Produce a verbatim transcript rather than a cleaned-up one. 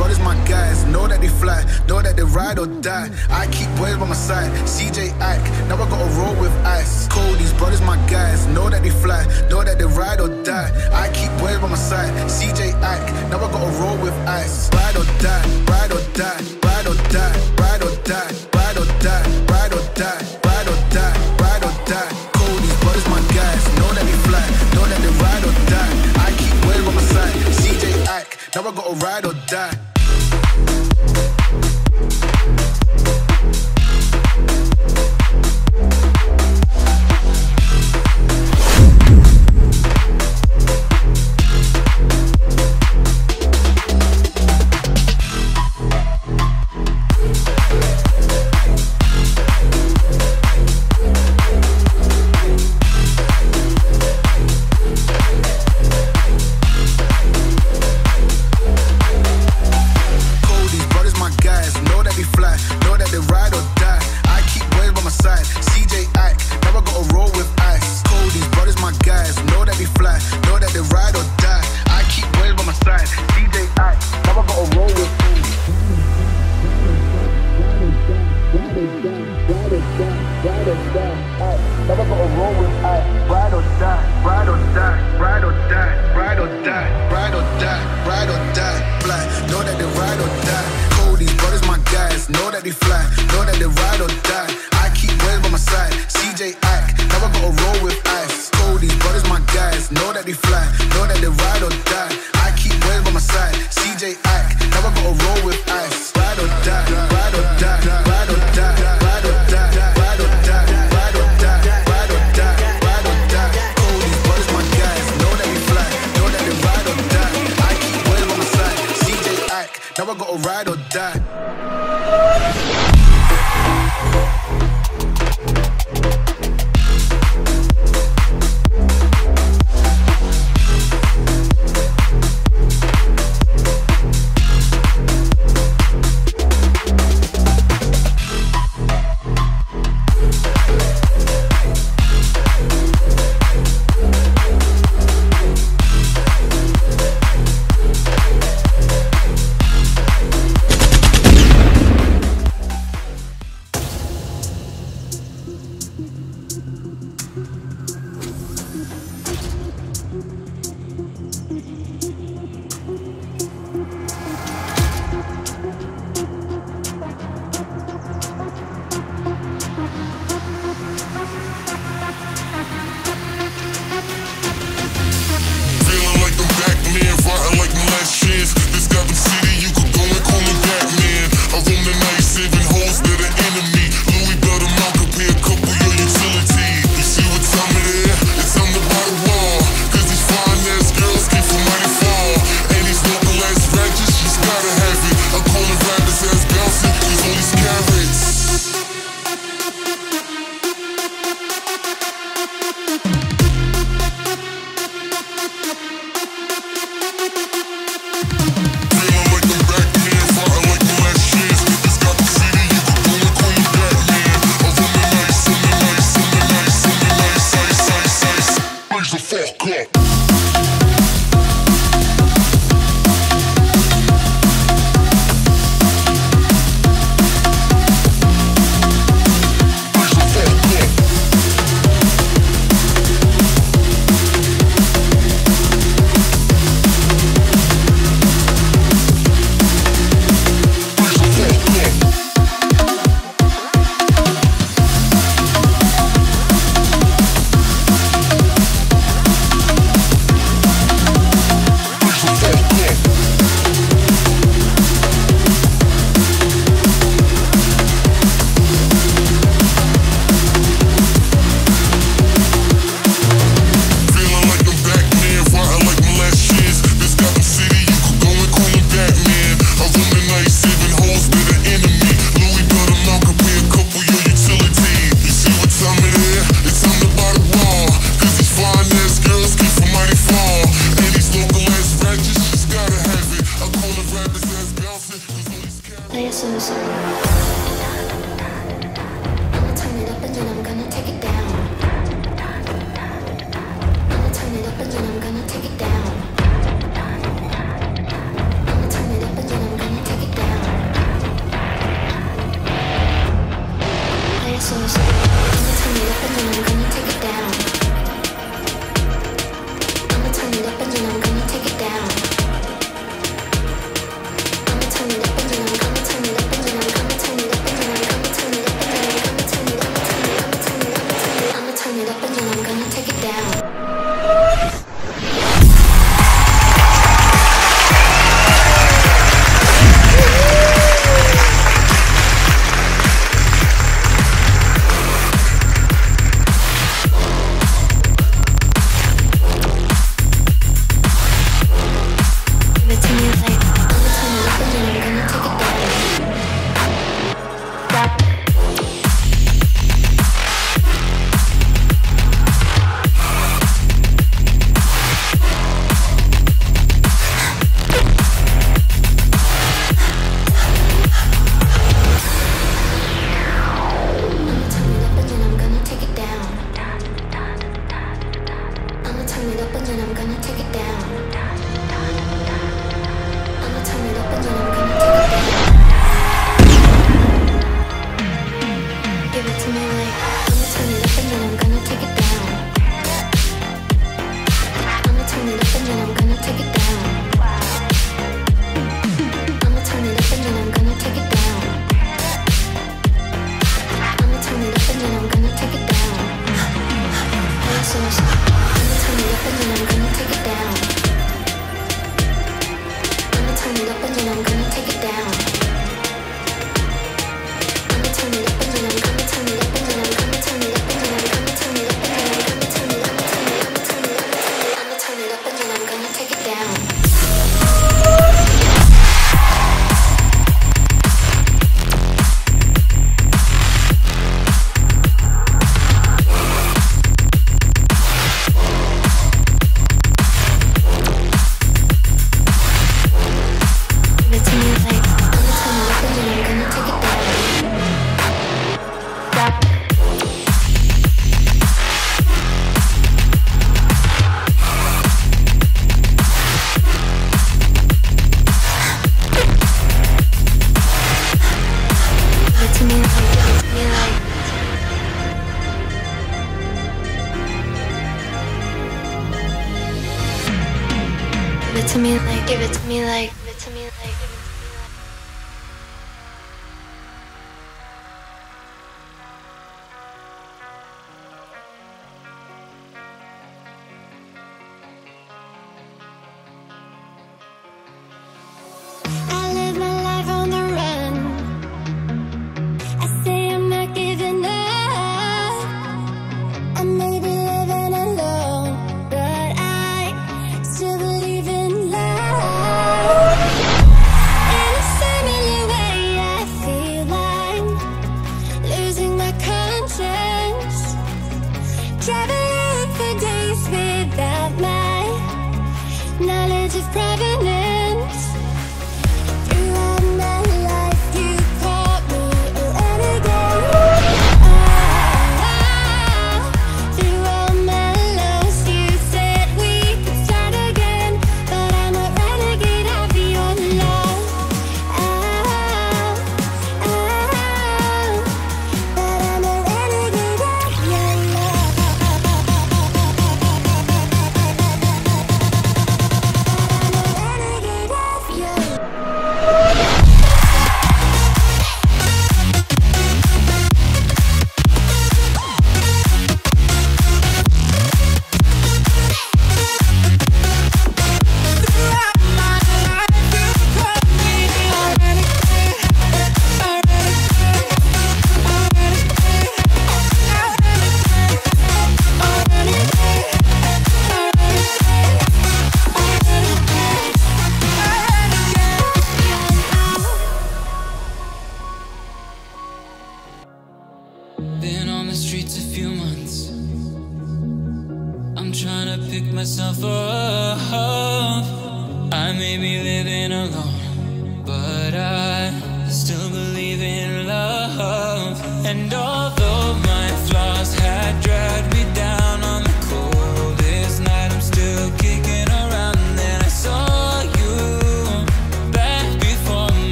brothers my guys, know that they fly, know that they ride or die. I keep boys by my side, C J Ike, now I gotta roll with ice. Cody's brothers my guys, know that they fly, know that they ride or die. I keep boys by my side, C J Ike, now I gotta roll with ice. Ride or die, ride or die, ride or die, ride or die, ride or die, ride or die, ride or die, ride or die. Cody's brothers my guys, know that they fly, know that they ride or die. I keep boys by my side, C J Ike, now I gotta ride or die. Take it down. I'ma turn it up and then I'm gonna it up and then I'm gonna take it down. I'ma turn it up and then I'm gonna turn it up and then I'm gonna turn it up and then I'm gonna turn it up and then I'm gonna turn it up, I'ma turn it, I'ma turn it, I'ma turn it up and then I'm gonna take it down. Give it to me like, give it to me like, give it to me like, give it to me like. I live my life on the run. I say I'm not giving up. I may be living alone, but I still believe in love. In a similar way, I feel I'm losing my conscience, traveling for days without my knowledge of provenance. Throughout my life, you called me a renegade. Ah, through all my lows, you said we could start again, but I'm a renegade of your love. Ah, ah, but I'm a renegade of your love. But I'm a renegade of your love. Been on the streets a few months. I'm trying to pick myself up. I may be living alone,